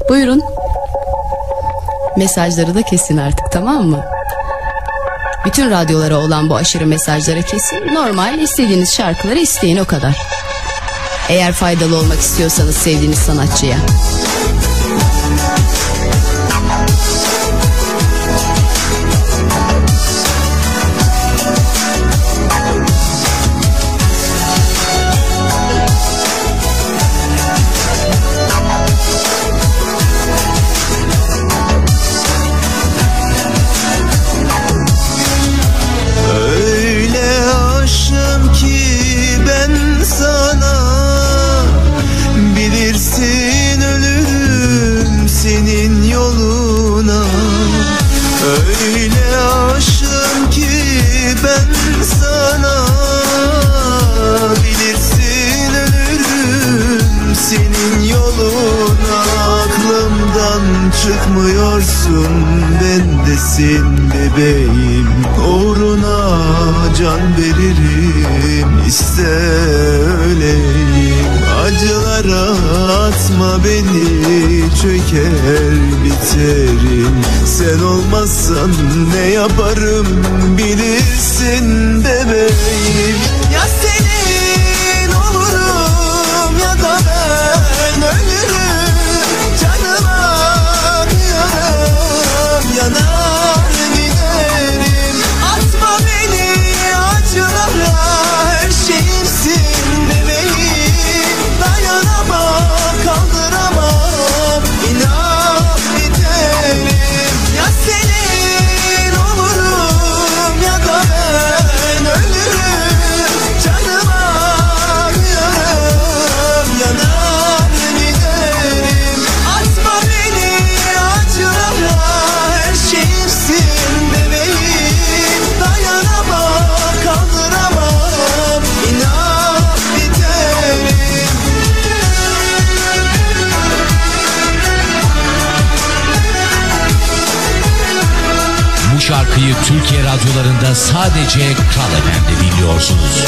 Buyurun. Mesajları da kesin artık, tamam mı? Bütün radyolara olan bu aşırı mesajları kesin. Normal istediğiniz şarkıları isteyin, o kadar. Eğer faydalı olmak istiyorsanız sevdiğiniz sanatçıya. Çıkmıyorsun, bendesin bebeğim. Uğruna can veririm, iste öleyim. Acılara atma beni, çöker biterim. Sen olmazsan ne yaparım bilirsin bebeğim. Ya senin olurum ya da ben ölürüm. Yanar giderim. Atma beni acılara, her şeyimsin bebeğim. Dayanamam, kaldıramam, inan biterim. Ya senin olurum ya da ben ölürüm. Canıma kıyarım, yanar giderim. Atma beni acılara, şeyimsin bebeğim. Dayanamam, kaldıramam, inan biterim. Bu şarkıyı Türkiye radyolarında sadece Kral FM'de dinliyorsunuz.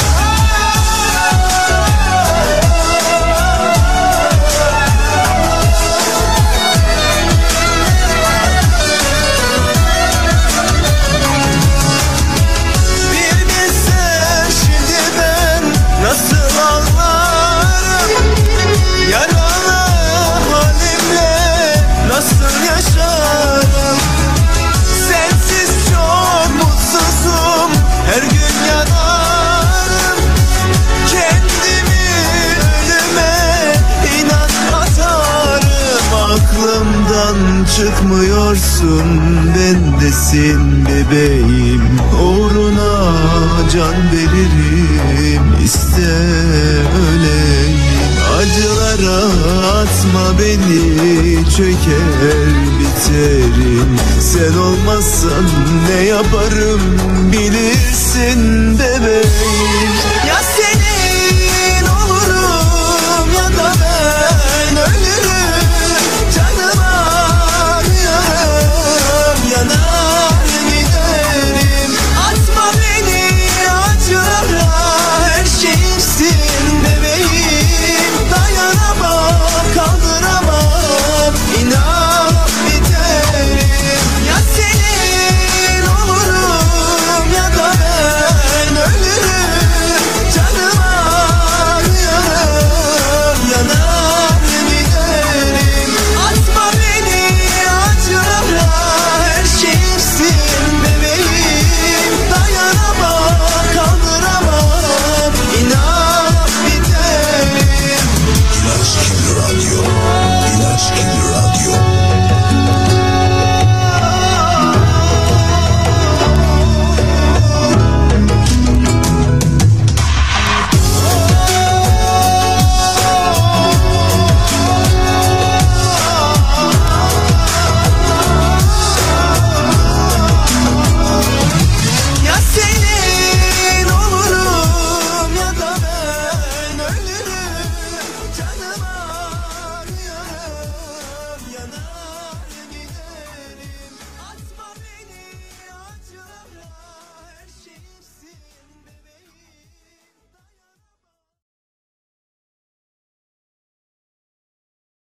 Nasıl ağlarım, yaralı halimle nasıl yaşarım. Sensiz çok mutsuzum, her gün yanarım. Kendimi ölüme inan atarım. Aklımdan çıkmıyorsun, bendesin bebeğim. Uğruna can veririm, iste öleyim. Acılara atma beni, çöker biterim. Sen olmazsan ne yaparım bilirsin bebeğim.